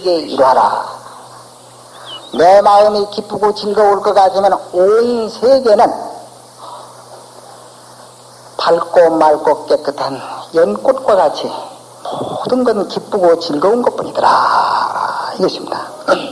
세계에 이루어라. 내 마음이 기쁘고 즐거울 것 같으면 온 세계는 밝고 맑고 깨끗한 연꽃과 같이 모든 건 기쁘고 즐거운 것뿐이더라. 이것입니다.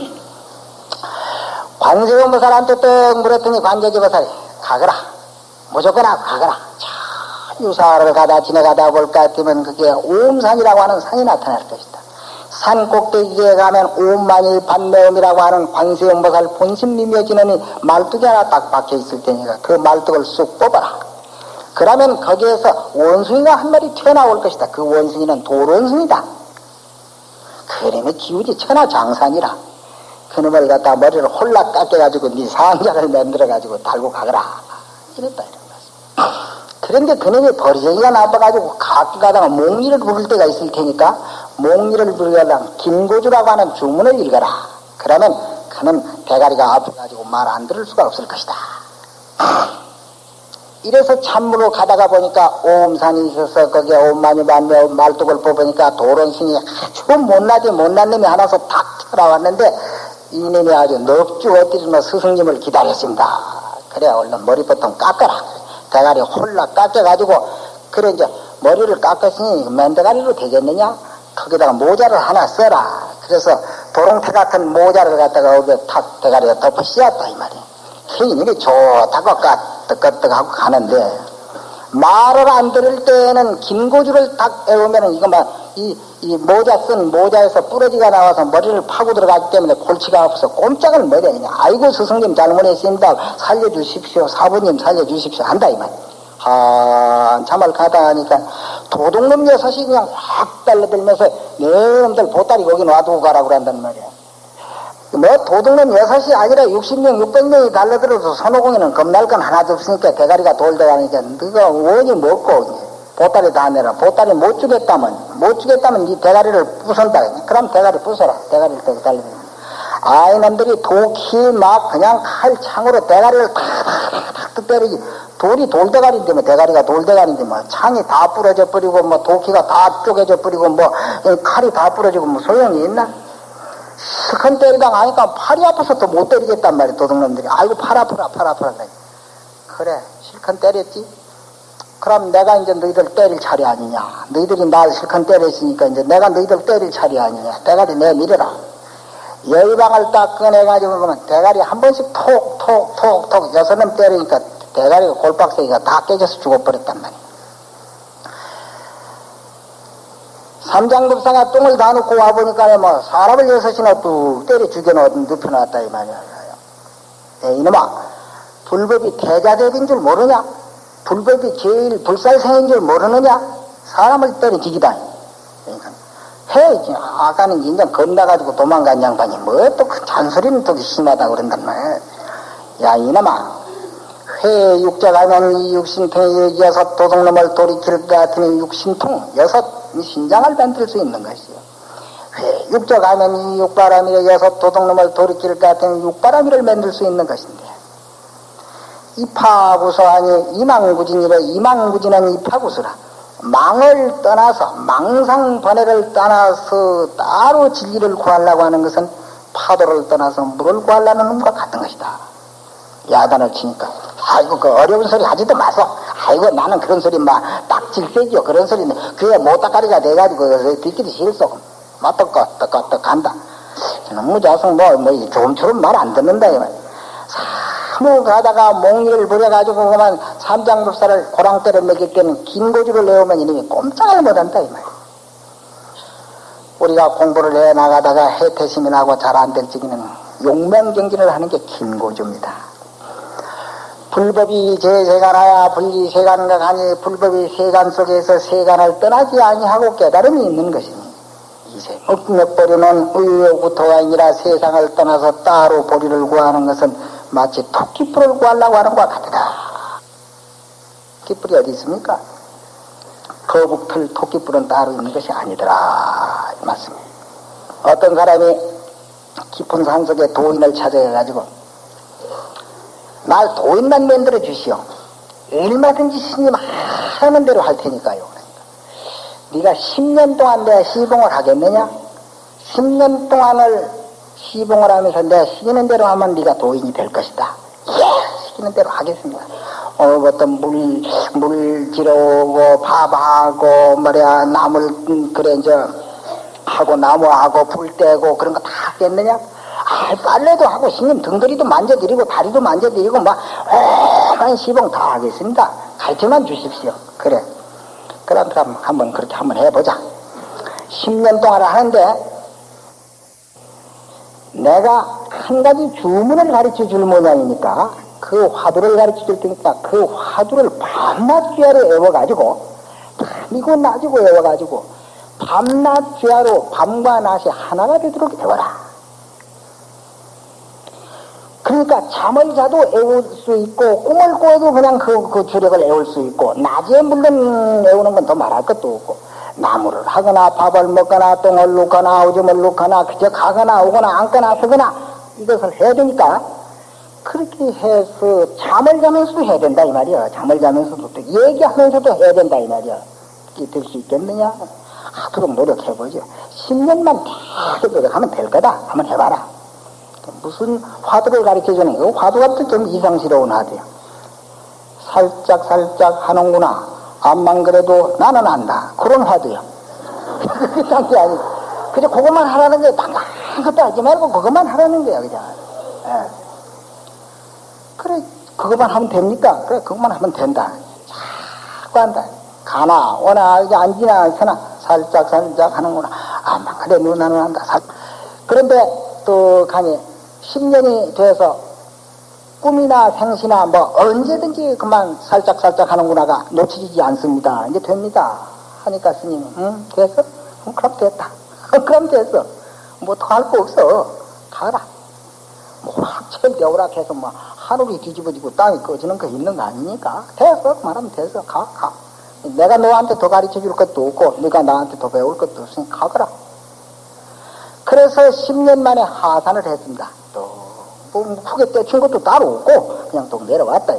관세음보살한테 떡 물었더니 관세음보살이 가거라. 무조건 가거라. 저 유사를 가다 지나가다 볼 것 같으면 그게 옴산이라고 하는 산이 나타날 것이다. 산 꼭대기에 가면 오만이 반매음이라고 하는 관세음보살 본심 미묘진원이 말뚝이 하나 딱 박혀 있을 테니까 그 말뚝을 쑥 뽑아라. 그러면 거기에서 원숭이가 한 마리 튀어나올 것이다. 그 원숭이는 돌원숭이다. 그림이 기울이 천하장산이라. 그놈을 갖다 머리를 홀락 깎여가지고 네 상자를 만들어가지고 달고 가거라. 이랬다 이런 말씀. 그런데 그놈이 버리쟁이가 나빠가지고 가끔 가다가 몽리를 부를 때가 있을 테니까 몽리를 부르려면 김고주라고 하는 주문을 읽어라. 그러면 그는 대가리가 아파가지고 말 안 들을 수가 없을 것이다. 이래서 참으로 가다가 보니까 오음산이 있어서 거기에 오만이 말뚝을 뽑으니까 도론승이 아주 못난 놈이 하나서 탁 튀어나왔는데 이놈이 아주 넉주 엎드리며 스승님을 기다렸습니다. 그래 얼른 머리부터 깎아라. 대가리 홀락 깎여가지고 그래 이제 머리를 깎았으니 맨대가리로 되겠느냐? 거기다가 모자를 하나 써라. 그래서 도롱태 같은 모자를 갖다가 여기에 탁 대가리에 덮어 씌웠다 이 말이야. 이게 좋다고 까뜩까뜩하고 가는데 말을 안 들을 때에는 김고주를 딱 애우면은 이 모자 쓴 모자에서 부러지가 나와서 머리를 파고 들어가기 때문에 골치가 아파서 꼼짝을 못해. 그냥 아이고 스승님 잘못했습니다. 살려주십시오. 사부님 살려주십시오. 한다 이 말이야. 한참을 가다 하니까 도둑놈 여섯이 그냥 확 달려들면서 너희들 보따리 거기 놔두고 가라고 그런단 말이야. 뭐 도둑놈 여섯이 아니라 60명 600명이 달려들어서 손오공이는 겁날 건 하나도 없으니까 대가리가 돌대가니까 너가 원이 먹고 보따리 다 내라. 보따리 못 주겠다면 네 대가리를 부순다. 그럼 대가리 부숴라. 대가리를 떼고 달려들면 이놈들이 독히 막 그냥 칼창으로 대가리를 탁탁탁 때리지. 돌이 돌대가리인데 뭐 대가리가 돌대가리인데 뭐 창이 다 부러져 버리고 뭐 도끼가 다 쪼개져 버리고 뭐 칼이 다 부러지고 뭐 소용이 있나? 스컨 때리다가 하니까 팔이 아파서 또 못 때리겠단 말이야. 도둑놈들이 아이고 팔 아프라. 그래 실컷 때렸지. 그럼 내가 이제 너희들 때릴 차례 아니냐. 너희들이 날 실컷 때렸으니까 이제 내가 너희들 때릴 차례 아니냐. 대가리 내밀어라. 열방을 딱 꺼내가지고 그러면 대가리 한 번씩 톡톡톡톡 6놈 때리니까 대가리가 골박새기가 다 깨져서 죽어버렸단 말이야. 삼장급사가 똥을 다 놓고 와보니까 뭐 사람을 6이나 뚝 때려 죽여놓은 눕혀놨다 이 말이야. 이놈아 불법이 대자대인 줄 모르냐? 불법이 제일 불살생인 줄 모르느냐? 사람을 때려 죽이다. 그러니까 해야지. 아까는 인정 겁나가지고 도망간 양반이 뭐 또 그 잔소리는 또 심하다고 그런단 말이야. 야 이놈아 회 육자가면 이 육신통에 6 도둑놈을 돌이킬 것 같으니 육신통 6 신장을 만들 수 있는 것이요. 회 육자가면 이 육바람이에 6 도둑놈을 돌이킬 것 같으니 육바람이를 만들 수 있는 것인데 이파구소하니 이망구진이래. 이망구진은 이파구소라. 망을 떠나서 망상번뇌를 떠나서 따로 진리를 구하려고 하는 것은 파도를 떠나서 물을 구하려는 놈과 같은 것이다. 야단을 치니까 아이고 그 어려운 소리 하지도 마소. 아이고 나는 그런 소리 막 딱 질색이요. 그런 소리는 그게 모따가리가 돼가지고 듣기도 싫소. 막 떡떡 간다. 저놈의 자식 뭐 조금처럼 말 안 듣는다 이 말. 사무 가다가 몽리를 부려가지고 그만 삼장급사를 고랑대를 먹일 때는 김고주를 내오면 이놈이 꼼짝을 못한다 이 말. 우리가 공부를 해 나가다가 해태심이 나고 잘 안 될 적에는 용맹정진을 하는 게 김고주입니다. 불법이 제세간하야 분리세간과 가니 불법이 세간 속에서 세간을 떠나지 아니하고 깨달음이 있는 것이니 이세 옥맥버리는 의욕부터가 아니라 세상을 떠나서 따로 보리를 구하는 것은 마치 토끼뿔을 구하려고 하는 것과 같다. 토끼뿔이 어디 있습니까? 거북털 토끼뿔은 따로 있는 것이 아니더라 이 말씀이에요. 어떤 사람이 깊은 산속에 도인을 찾아가지고 날 도인만 만들어 주시오. 얼마든지 스님 하는 대로 할 테니까요. 그러니까 네가 10년 동안 내가 시봉을 하겠느냐? 10년 동안을 시봉을 하면서 내 시키는 대로 하면 네가 도인이 될 것이다. 예! 시키는 대로 하겠습니다. 어떤 물 지르고 밥하고 뭐야 나물 그래 이제 하고 나무하고 불 떼고 그런 거 다 하겠느냐? 빨래도 하고 스님 등거리도 만져드리고 다리도 만져드리고 막 한 시봉 다 하겠습니다. 가르쳐만 주십시오. 그래. 그럼 한번 그렇게 한번 해보자. 10년 동안 하는데 내가 한 가지 주문을 가르쳐 줄 모양이니까 그 화두를 가르쳐 줄 테니까 그 화두를 밤낮 주야로 외워가지고 밤이고 낮이고 외워가지고 밤낮 주야로 밤과 낮이 하나가 되도록 외워라. 그러니까 잠을 자도 외울 수 있고 꿈을 꿔도 그냥 그 주력을 외울 수 있고 낮에 물론 외우는 건 더 말할 것도 없고 나무를 하거나 밥을 먹거나 똥을 놓거나 오줌을 놓거나 그저 가거나 오거나 앉거나 서거나 이것을 해야 되니까 그렇게 해서 잠을 자면서도 해야 된다 이 말이야. 잠을 자면서도 또 얘기하면서도 해야 된다 이 말이야. 이게 될 수 있겠느냐? 하도록 노력해보죠. 10년만 계속 노력하면 될 거다. 한번 해봐라. 무슨 화두를 가르쳐주는 거? 화두가 또 좀 이상스러운 화두야. 살짝 하는구나. 암만 그래도 나는 안다. 그런 화두야. 그딴 게 아니고. 그저 그것만 하라는 거야. 딴 것도 하지 말고 그것만 하라는 거야. 그냥. 예. 그래, 그것만 하면 됩니까? 그래, 그것만 하면 된다. 자꾸 한다. 가나, 오나, 앉으나, 서나, 살짝 하는구나. 암만 그래도 나는 안다. 그런데 또 가니, 10년이 돼서 꿈이나 생시나 뭐 언제든지 그만 살짝 하는구나가 놓치지 않습니다. 이제 됩니다. 하니까 스님이 됐어? 그럼 됐다. 그럼 됐어. 뭐 더 할 거 없어. 가라. 뭐 확철대오락 해서 뭐 하늘이 뒤집어지고 땅이 꺼지는 거 있는 거 아니니까 됐어. 말하면 됐어. 가. 내가 너한테 더 가르쳐 줄 것도 없고 네가 나한테 더 배울 것도 없으니 가거라. 그래서 10년 만에 하산을 했습니다. 뭐 크게 떼친 것도 따로 없고 그냥 또 내려왔다.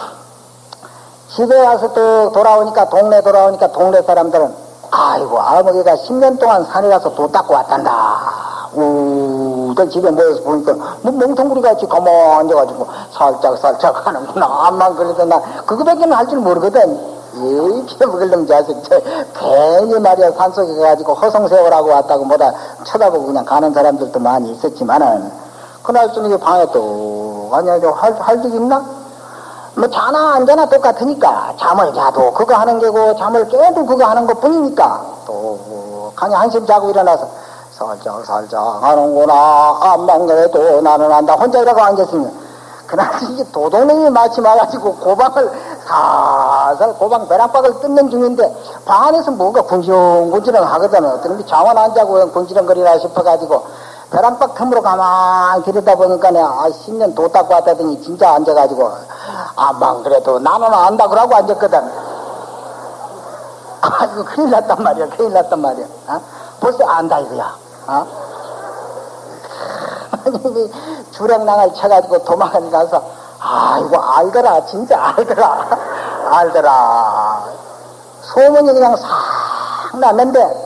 집에 와서 또 동네 돌아오니까 동네 사람들은 아이고 아버지가 10년 동안 산에 가서 도 닦고 왔단다. 우들 집에 모여서 보니까 뭐 멍텅구리같이 가만히 앉아가지고 살짝 하는구나. 암만 그래도 나 그거밖에는 할 줄 모르거든. 에이 피해먹을놈 자식 괜히 말이야 산속에 가가지고 허송세월하고 왔다고 뭐다 쳐다보고 그냥 가는 사람들도 많이 있었지만은 그날 저녁에 방에 또 아니야 할 일 있나? 뭐 자나 안 자나 똑같으니까 잠을 자도 그거 하는 게고 잠을 깨도 그거 하는 것 뿐이니까 또 그냥 한숨 자고 일어나서 살짝 하는구나. 암만 그래도 나는 안다. 혼자 이라고 앉았으면 그날 이제 도둑놈이 마침 와가지고 고방을 살살 고방 벼락박을 뜯는 중인데 방 안에서 뭔가 군지렁군지렁 하거든. 어떤 잠은 안 자고 그냥 군지렁거리나 싶어가지고 벼락박 틈으로 가만히 들여다보니까 내가 10년 도 닦고 왔다더니 진짜 앉아가지고 암만 그래도 나는 안다 그러고 앉았거든. 이거 큰일 났단 말이야. 어? 벌써 안다 이거야. 어? 주랭낭을 쳐가지고 도망을 가서 이거 알더라. 진짜 알더라. 소문이 그냥 싹 났는데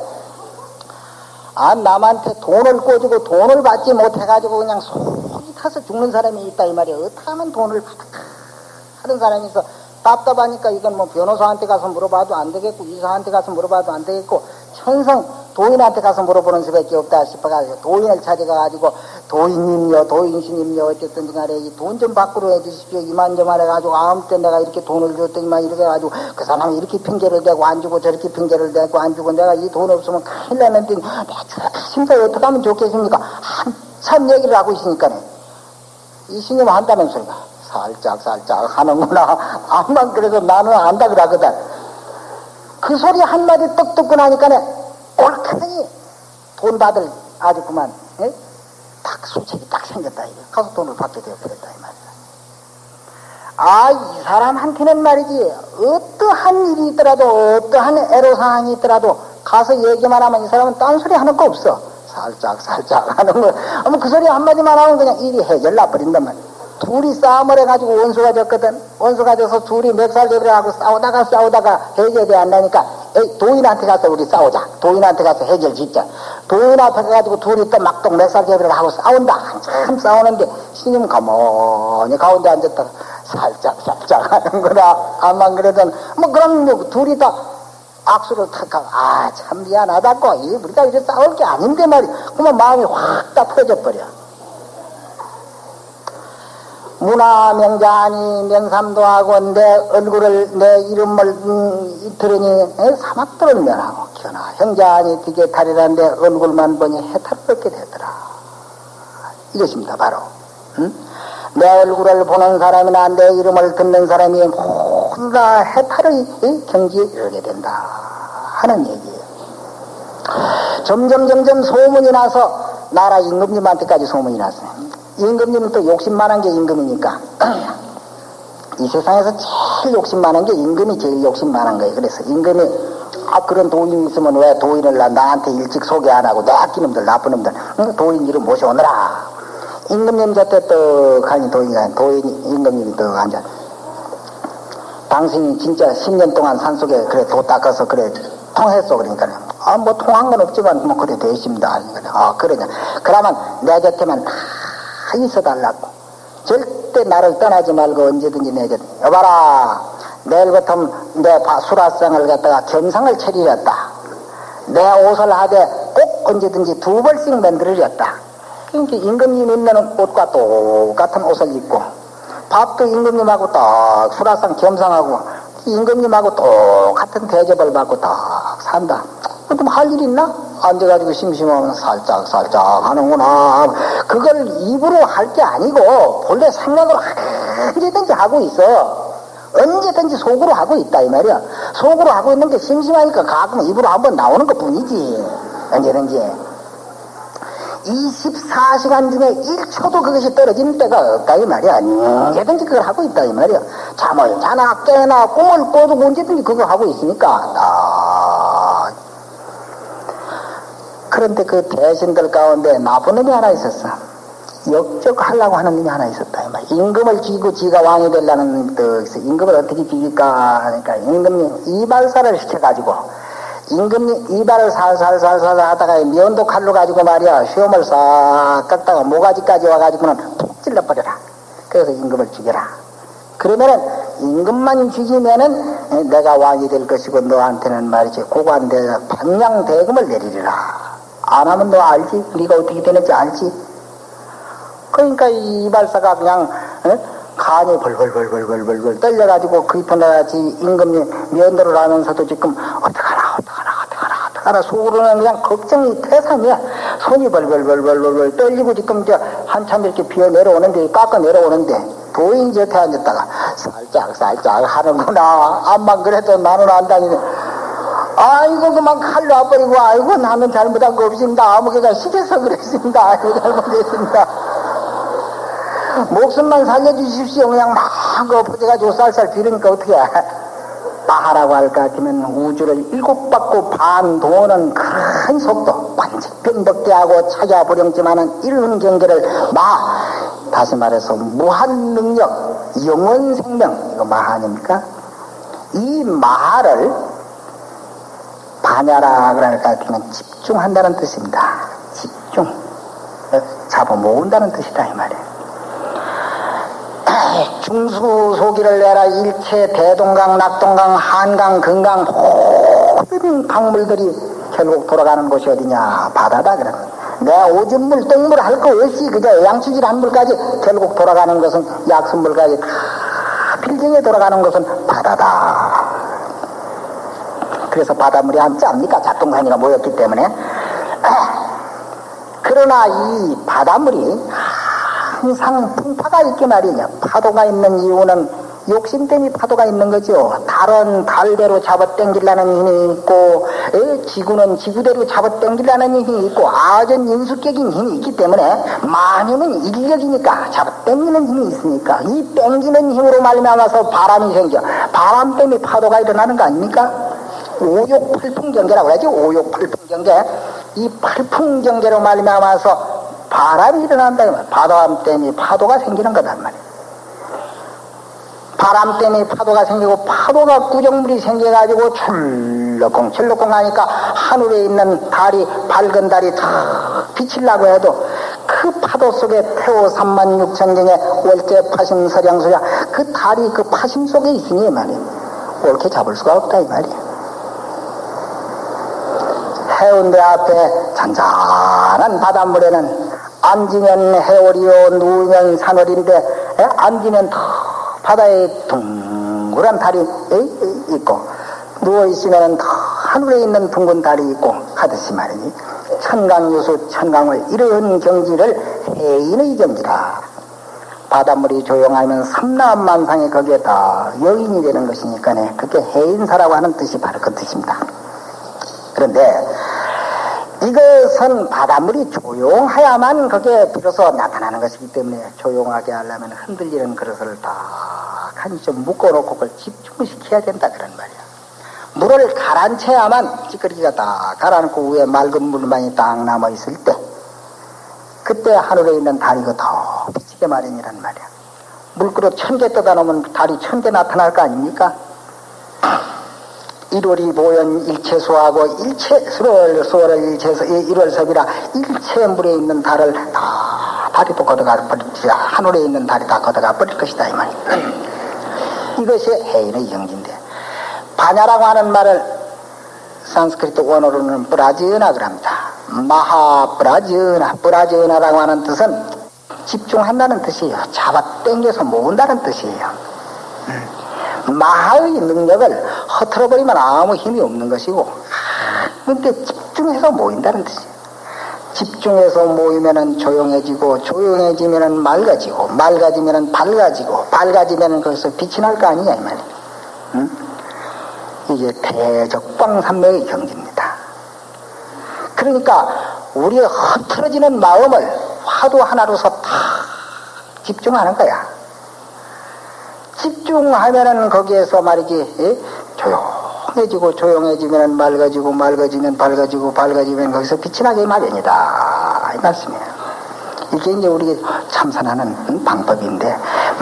남한테 돈을 꿔주고 돈을 받지 못해가지고 그냥 속이 타서 죽는 사람이 있다 이 말이야. 어떻게 하면 돈을 받을까 하는 사람이 있어. 답답하니까 이건 뭐 변호사한테 가서 물어봐도 안 되겠고 이사한테 가서 물어봐도 안 되겠고 천성 도인한테 가서 물어보는 수밖에 없다 싶어가지고 도인을 찾아가가지고 도인님요 도인신님요 어쨌든 간에 돈 좀 밖으로 해주십시오. 이만저만 해가지고 아무 때 내가 이렇게 돈을 줬더니만 이렇게 해가지고 그 사람이 이렇게 핑계를 대고 안 주고 저렇게 핑계를 대고 안 주고 내가 이 돈 없으면 큰일 나는데 내가 죽겠습니다. 어떻게 하면 좋겠습니까? 한참 얘기를 하고 있으니까 이 스님 한다는 소리가 살짝 하는구나. 암만 그래도 나는 안다 그러거든. 그 소리 한마디 떡 듣고 나니까 옳게더니 돈 받을 아주 그만 딱 수책이 딱 생겼다. 가서 돈을 받게 되어버렸다 이 말이야. 이 사람한테는 말이지 어떠한 일이 있더라도 어떠한 애로사항이 있더라도 가서 얘기만 하면 이 사람은 딴소리 하는 거 없어. 살짝 하는 거. 그 소리 한마디만 하면 그냥 일이 해결 나버린단 말이야. 둘이 싸움을 해가지고 원수가 졌거든. 원수가 져서 둘이 멱살잡이를 하고 싸우다가 해결이 안 나니까 에이, 도인한테 가서 우리 싸우자. 도인한테 가서 해결 짓자. 도인 앞에 가가지고 둘이 또 막동 맥살개비를 하고 싸운다. 한참 싸우는데 스님 가만히 가운데 앉았다가 살짝 하는구나. 암만 그러던 뭐 그럼 뭐 둘이 다 악수를 탁 하고 참 미안하다고 우리가 이제 싸울 게 아닌데 말이야. 그러면 마음이 확 다 풀어져 버려. 문화명자니 명삼도 하고 내 얼굴을 내 이름을 들으니 사막들을 면하고 견하 형자니 되게 탈이라는데 얼굴만 보니 해탈스럽게 되더라. 이것입니다. 바로 내 얼굴을 보는 사람이나 내 이름을 듣는 사람이 모두 다 해탈의 경지에 이르게 된다 하는 얘기예요. 점점 소문이 나서 나라 임금님한테까지 소문이 났어요. 임금님은 또 욕심 많은 게 임금이니까 이 세상에서 제일 욕심 많은 게 임금이 제일 욕심 많은 거예요. 그래서 임금이 그런 도인이 있으면 왜 도인을 나한테 일찍 소개 안 하고 내 악기놈들 나쁜 놈들 도인 이름 모셔오느라. 임금님 저때 떡하니 도인이 임금님이 떡 앉아 당신이 진짜 10년 동안 산속에 그래 도 닦아서 그래 통했어. 그러니까 뭐 통한 건 없지만 뭐 그래 되십니다. 그러냐. 그러면 내 곁에만 다 있어달라고. 절대 나를 떠나지 말고 언제든지 내 곁에. 여봐라. 내일부터 내 수라상을 갖다가 겸상을 차리렸다. 내 옷을 하되 꼭 언제든지 2벌씩 만들으렸다. 그러니까 임금님 입는 옷과 똑같은 옷을 입고 밥도 임금님하고 딱 수라상 겸상하고 임금님하고 똑같은 대접을 받고 딱 산다. 그럼 할 일 있나? 앉아가지고 심심하면 살짝 하는구나. 그걸 입으로 할 게 아니고 본래 생각으로 언제든지 하고 있어. 언제든지 속으로 하고 있다 이 말이야. 속으로 하고 있는 게 심심하니까 가끔 입으로 한번 나오는 것 뿐이지. 언제든지 24시간 중에 1초도 그것이 떨어지는 때가 없다 이 말이야. 언제든지 그걸 하고 있다 이 말이야. 잠을 자나 깨나 꿈을 꿔도 언제든지 그거 하고 있으니까. 그런데 그 대신들 가운데 나쁜 놈이 하나 있었어. 역적하려고 하는 놈이 하나 있었다 이 말이야. 임금을 죽이고 지가 왕이 되려는 놈도 있어. 임금을 어떻게 죽일까 하니까 임금님 이발사를 시켜가지고 임금님 이발을 살살 하다가 면도 칼로 가지고 말이야 시험을 싹 깎다가 모가지까지 와가지고는 푹 찔러버려라. 그래서 임금을 죽여라. 그러면은 임금만 죽이면은 내가 왕이 될 것이고 너한테는 말이지 고관대 방량대금을 내리리라. 안 하면 너 알지? 네가 어떻게 되는지 알지? 그러니까 이 이발사가 그냥 간이 벌벌 떨려가지고 그입어나야지 임금님 면도를 하면서도 지금 어떡하나 속으로는 그냥 걱정이 태산이야. 손이 벌벌 떨리고 지금 이제 한참 이렇게 비어 내려오는데 깎아 내려오는데 도인 곁에 앉았다가 살짝 하는구나. 암만 그래도 나는 안 다니네. 아이고 그만 칼로 와버리고 아이고 나는 잘못한 거 없습니다. 아무개가 시켜서 그랬습니다. 아이고 잘못했습니다. 목숨만 살려주십시오. 그냥 막 엎어져가지고 쌀쌀 비르니까 어떻게 해. 마하라고 할 것 같으면 우주를 7바퀴 반 도는 큰 속도 관측변덕대하고 찾아보령지만은 이런 경계를 다시 말해서 무한능력 영원생명 이거 마하 아닙니까? 이 마하를 반야라 그럴 것 같으면 집중한다는 뜻입니다. 집중 잡아모은다는 뜻이다 이 말이에요. 중수소기를 내라. 일체 대동강, 낙동강, 한강, 금강 모든 강물들이 결국 돌아가는 곳이 어디냐? 바다다. 그러면 내 오줌물, 똥물 할 거 없이 그저 양수질한 물까지 결국 돌아가는 것은 약수물까지 다 필경에 돌아가는 것은 바다다. 그래서 바닷물이 안 짭니까? 작동산이가 모였기 때문에. 그러나 이 바닷물이 항상 풍파가 있게 말이냐. 파도가 있는 이유는 욕심 때문에 파도가 있는 거죠. 달은 달대로 잡아당기려는 힘이 있고 지구는 지구대로 잡아당기려는 힘이 있고 아전 인수격인 힘이 있기 때문에 만유는 인력이니까 잡아당기는 힘이 있으니까 이 당기는 힘으로 말미암아서 바람이 생겨. 바람 때문에 파도가 일어나는 거 아닙니까? 오욕팔풍경계라고 하지. 오욕팔풍경계. 이 팔풍경계로 말미암아서 바람이 일어난다. 바람 때문에 파도가 생기는 거단 말이야. 바람 때문에 파도가 생기고 파도가 구정물이 생겨가지고 출렁출렁 하니까 하늘에 있는 달이 밝은 달이 다 비치려고 해도 그 파도 속에 태호 36,000경의 월제 파심 서량수야 그 달이 그 파심 속에 있으니 말이야 옳게 잡을 수가 없다 이 말이야. 해운대 앞에 잔잔한 바닷물에는 앉으면 해월이요 누우면 산월인데 앉으면 더 바다에 둥그란 달이 있고 누워있으면 더 하늘에 있는 둥근 달이 있고 하듯이 말이니 천강유수 천강월 이런 경지를 해인의 경지라. 바닷물이 조용하면 삼라만상이 거기에 다 여인이 되는 것이니까네 그게 해인사라고 하는 뜻이 바로 그 뜻입니다. 그런데 이것은 바닷물이 조용해야만 그게 비로소 나타나는 것이기 때문에 조용하게 하려면 흔들리는 그릇을 딱 한 좀 묶어놓고 그걸 집중시켜야 된다 그런 말이야. 물을 가라앉혀야만 찌꺼기가 다 가라앉고 위에 맑은 물만이 딱 남아있을 때 그때 하늘에 있는 달이 더 비치게 마련이란 말이야. 물그릇 1000개 떠다 놓으면 달이 1000개 나타날 거 아닙니까? 1월이 보현 일체수하고 수월 일체수 1월섭이라 일체 물에 있는 달을 다 달이 또 걷어가 버리지 하늘에 있는 달이 다 걷어가 버릴 것이다 이 말이야. 이것이 해인의 영지인데 바냐라고 하는 말을 산스크리트 원어로는 브라지나 그럽니다. 마하브라지나 브라지나라고 하는 뜻은 집중한다는 뜻이에요. 잡아 당겨서 모은다는 뜻이에요. 마하의 능력을 허틀어버리면 아무 힘이 없는 것이고 그런데 집중해서 모인다는 뜻이에요. 집중해서 모이면은 조용해지고 조용해지면은 맑아지고 맑아지면은 밝아지고 밝아지면은 거기서 빛이 날 거 아니냐 이 말이에요. 이게 대적광산매의 경지입니다. 그러니까 우리의 흐트러지는 마음을 화두 하나로서 다 집중하는 거야. 집중하면은 거기에서 말이지 조용해지고 조용해지면 맑아지고 맑아지면 밝아지고 밝아지면 거기서 빛이 나게 마련이다 이 말씀이에요. 이게 이제 우리가 참선하는 방법인데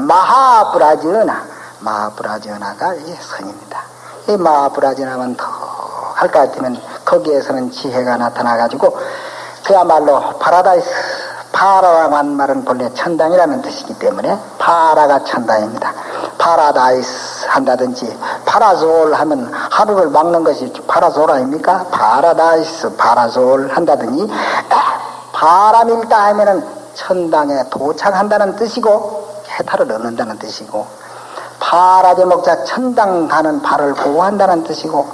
마하브라지나가 이게 선입니다. 이 마하브라지나만 더 할 것 같으면 거기에서는 지혜가 나타나가지고 그야말로 파라다이스 파라라고 하는 말은 본래 천당이라는 뜻이기 때문에 파라가 천당입니다. 파라다이스 한다든지 파라솔 하면 하루를 막는 것이 파라솔 아닙니까? 파라다이스 파라솔 한다든지 파라밀다 하면은 천당에 도착한다는 뜻이고 해탈을 얻는다는 뜻이고 파라제목자 천당 가는 발을 보호한다는 뜻이고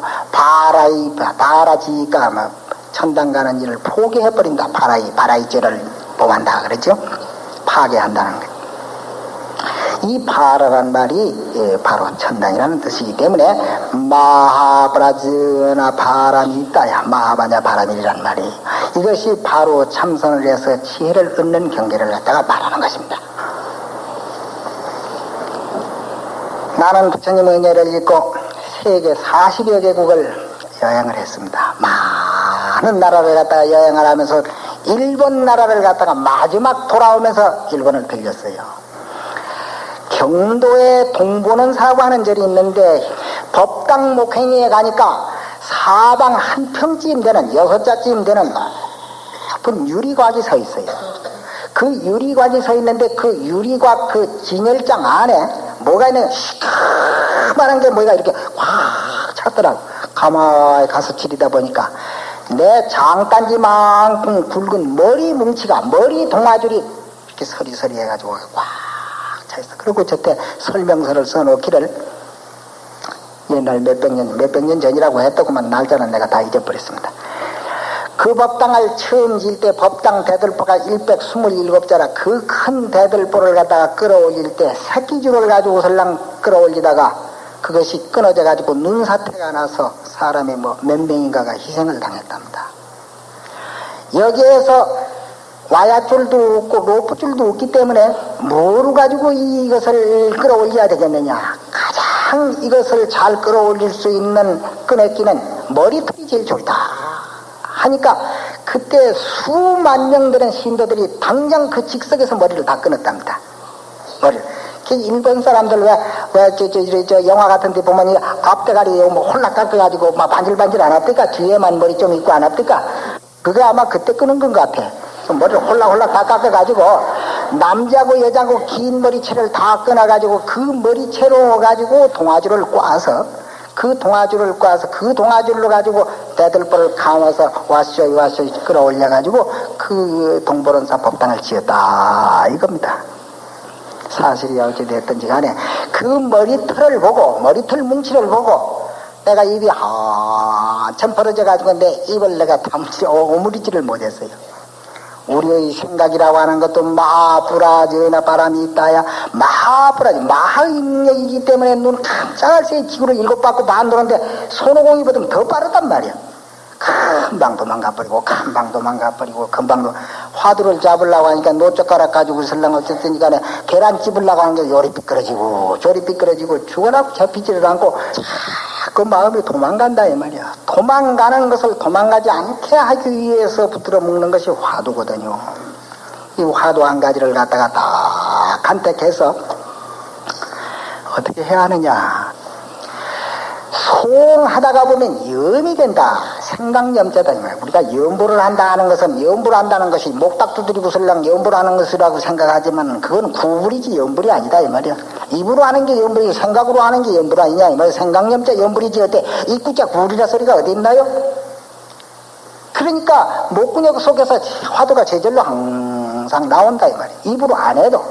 바라지가 천당 가는 일을 포기해버린다. 바라이죄를 보호한다 그러죠. 파괴한다는 것. 이 파라란 말이 바로 천당이라는 뜻이기 때문에 마하브라즈나 바람이 있다야 마하바냐 바람이란 말이 이것이 바로 참선을 해서 지혜를 얻는 경계를 갖다가 말하는 것입니다. 나는 부처님 은혜를 읽고 세계 40여 개국을 여행을 했습니다. 많은 나라를 갖다가 여행을 하면서 일본 나라를 갖다가 마지막 돌아오면서 일본을 들렸어요. 경도에 동보는사라고 하는 절이 있는데 법당 목행위에 가니까 사방 한 평쯤 되는 6자쯤 되는 예쁜 유리곽이 서 있어요. 그 유리곽이 서 있는데 그 유리곽 그 진열장 안에 뭐가 있는 시커먼한 게 뭐가 이렇게 확 찼더라고. 가만히 가서 지리다 보니까 내 장단지만큼 굵은 머리 뭉치가 머리 동아줄이 이렇게 서리서리 해가지고 꽉 차있어. 그리고 저때 설명서를 써놓기를 옛날 몇백 년 전이라고 했더구만 날짜는 내가 다 잊어버렸습니다. 그 법당을 처음 질 때 법당 대들보가 127자라 그 큰 대들보를 갖다가 끌어올릴 때 새끼줄을 가지고 설랑 끌어올리다가 그것이 끊어져 가지고 눈사태가 나서 사람이 몇 명인가가 희생을 당했답니다. 여기에서 와야줄도 없고 로프줄도 없기 때문에 뭐로 가지고 이것을 끌어올려야 되겠느냐. 가장 이것을 잘 끌어올릴 수 있는 끈에끼는 머리털이 제일 좋다 하니까 그때 수만 명 되는 신도들이 당장 그 직석에서 머리를 다 끊었답니다. 머리를. 일본 사람들 저 영화 같은 데 보면 앞대가리 뭐 홀락 깎아가지고 막 반질반질 안 합니까? 뒤에만 머리 좀 있고 안 합니까? 그게 아마 그때 끄는 건 것 같아. 머리를 홀락홀락 다 깎아가지고 남자고 여자고 긴 머리채를 다 끊어가지고 그 머리채로 가지고 동아줄을 꽈서 그 동아줄로 가지고 대들보를 감아서 와쇼이 끌어올려가지고 그 동보론사 법당을 지었다 이겁니다. 사실이 어찌 됐든지 간에 그 머리털 뭉치를 보고 내가 입이 한참 벌어져가지고 내 입을 내가 오므리지를 못했어요. 우리의 생각이라고 하는 것도 마부라지나 바람이 있다야 마하인력이기 때문에 눈 깜짝할 새에 지구를 7바퀴 반 도는데 손오공이보다 더 빠르단 말이야. 금방 도망가버리고 금방 화두를 잡으려고 하니까 노젓가락 가지고 설렁 어쨌든 간에 계란 찝으려고 하는 게 요리 삐끄러지고 조리 삐끄러지고 죽어나 잡히지를 않고 그 마음이 도망간다 이 말이야. 도망가는 것을 도망가지 않게 하기 위해서 붙들어 먹는 것이 화두거든요. 이 화두 한 가지를 갖다가 딱 간택해서 어떻게 해야 하느냐. 소홍하다가 보면 염이 된다. 생각염자다. 우리가 염보를 한다 하는 것은 염보를 한다는 것이 목닥 두드리고 설랑 염보를 하는 것이라고 생각하지만 그건 구불이지 염불이 아니다 이 말이야. 입으로 하는 게 염불이고 생각으로 하는 게 염불 아니냐 이 말이야. 생각염자 염불이지 어때 입구자 구불이라 소리가 어디 있나요? 그러니까 목근육 속에서 화두가 제절로 항상 나온다 이 말이야. 입으로 안 해도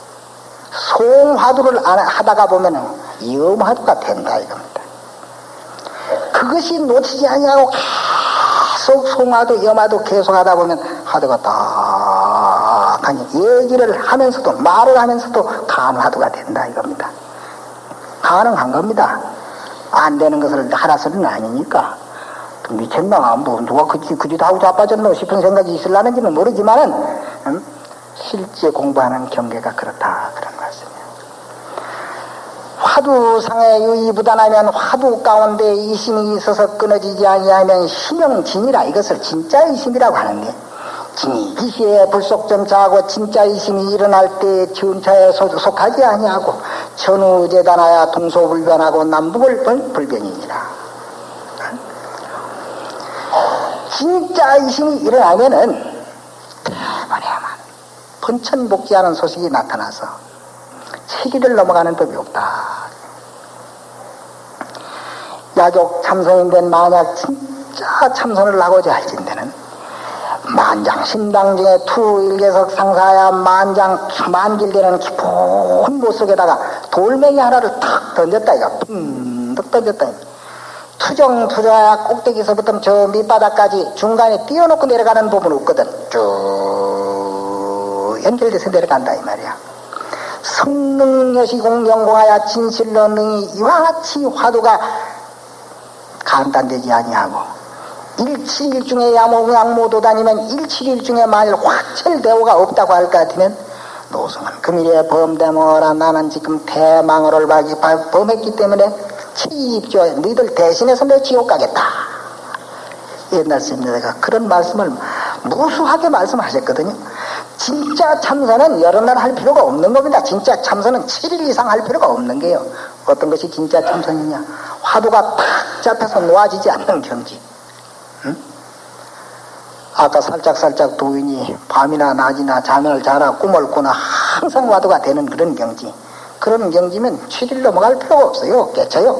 소홍화두를 하다가 보면 염화두가 된다 이겁니다. 그것이 놓치지 아니하고 계속 송화도 염화도 계속 하다 보면 화두가 딱 얘기를 하면서도 말을 하면서도 간화두가 된다 이겁니다. 가능한 겁니다. 안 되는 것을 하라서는 아니니까. 미쳤나 뭐 누가 그짓 하고 자빠졌노 싶은 생각이 있을라는지는 모르지만은 실제 공부하는 경계가 그렇다 그런 말씀이에요. 화두상에 유의부단하면 화두 가운데 이심이 있어서 끊어지지 아니하면 심영진이라 이것을 진짜 이심이라고 하는데 진이 기시에 불속점차하고 진짜 이심이 일어날 때 전차에 속하지 아니하고 전우재단하여 동서불변하고 남북을 불변이니라. 진짜 이심이 일어나면은 대번에만 번천복지하는 소식이 나타나서 체기를 넘어가는 법이 없다. 야족 참선인된 만약 진짜 참선을 하고자 할진대는 만장 신당 중에 투일계석 상사야 만길되는 깊은 못 속에다가 돌멩이 하나를 탁 던졌다 이거 툭 던졌다 이거. 투정하야 꼭대기서부터 저 밑바닥까지 중간에 띄워놓고 내려가는 부분 없거든. 쭉 연결돼서 내려간다 이 말이야. 성능여시 공경공하야 진실로 능히 이와 같이 화두가 감단되지 아니하고 일칠일중에 야모양모도 다니면 일칠일중에 만일 확철대오가 없다고 할 것 같으면 노승은 금일에 범대모라 나는 지금 대망어를 범했기 때문에 치입죠. 너희들 대신해서 내 지옥 가겠다. 옛날 스님들가 그런 말씀을 무수하게 말씀하셨거든요. 진짜 참선은 여러 날 할 필요가 없는 겁니다. 진짜 참선은 7일 이상 할 필요가 없는 게요. 어떤 것이 진짜 참선이냐. 화두가 탁 잡혀서 놓아지지 않는 경지. 응? 아까 살짝 도인이 밤이나 낮이나 잠을 자라 꿈을 꾸나 항상 화두가 되는 그런 경지. 그런 경지면 7일 넘어갈 필요가 없어요. 깨쳐요.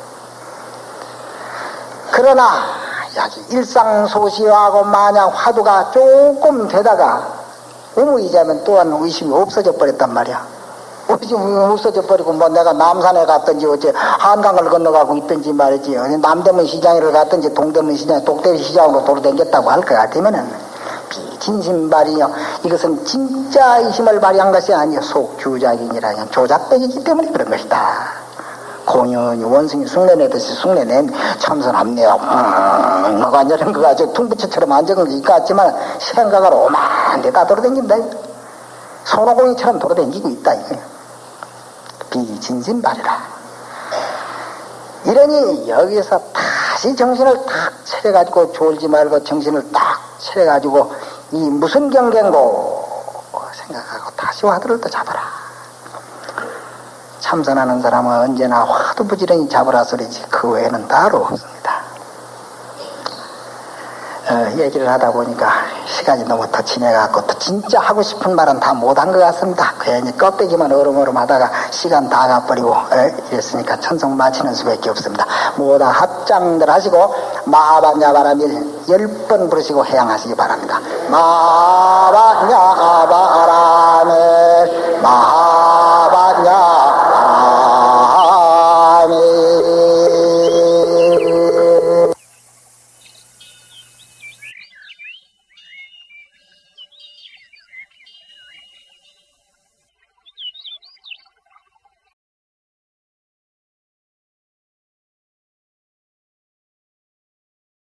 그러나 일상소시하고 만약 화두가 조금 되다가 우무이자면 또한 의심이 없어져 버렸단 말이야. 의심이 없어져 버리고 뭐 내가 남산에 갔든지 어째 한강을 건너가고 있든지 말이지 남대문 시장을 갔든지 동대문 시장 독대리 시장으로 돌아다녔다고 할 것 같으면은 비진심발이요. 이것은 진짜 의심을 발휘한 것이 아니요. 속주작이니라 그냥 조작되기 때문에 그런 것이다. 공연히 원숭이 숭례내듯이 숭례낸 참선합네요. 뭐가 이런 거가 저 퉁부처처럼 앉은 게 같지만 생각을 오만 데다 돌아다닌다. 손오공이처럼 돌아다니고 있다. 이게 비진심발이라. 이러니 여기서 다시 정신을 딱 차려가지고 졸지 말고 정신을 딱 차려가지고 이 무슨 경계인고 생각하고 다시 화두를 또 잡아라. 참선하는 사람은 언제나 화두 부지런히 잡으라 소리지 그 외에는 따로 없습니다. 얘기를 하다 보니까 시간이 너무 더 지내갖고 또 진짜 하고 싶은 말은 다 못한 것 같습니다. 괜히 껍데기만 얼음얼음 하다가 시간 다 가버리고 이랬으니까 천성 마치는 수밖에 없습니다. 모두 합장들 하시고 마바냐바라밀 10번 부르시고 해양하시기 바랍니다. 마바냐